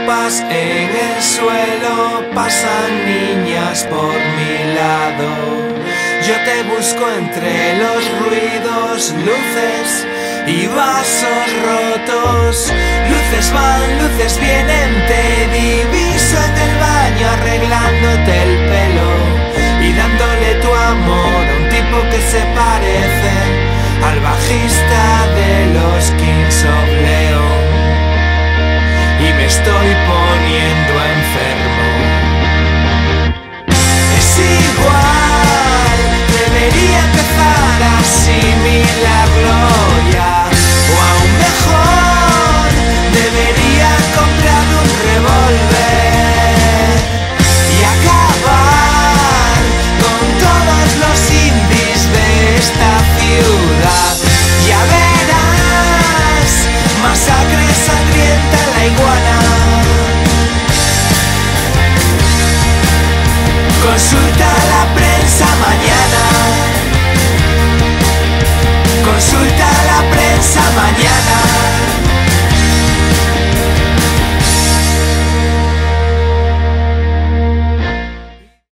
copas en el suelo, pasan niñas por mi lado. Yo te busco entre los ruidos, luces y vasos rotos. Luces van, luces vienen, te diviso en el baño arreglándote el pelo y dándole tu amor a un tipo que se parece al bajista de los Kings of Leon. Y me estoy poniendo enfermo. Es igual, debería empezar a asimilarlo ya. O aún mejor, debería comprar un revólver y acabar con todos los indies de esta ciudad. Ya verás, masacre sangrienta en la iguana, con su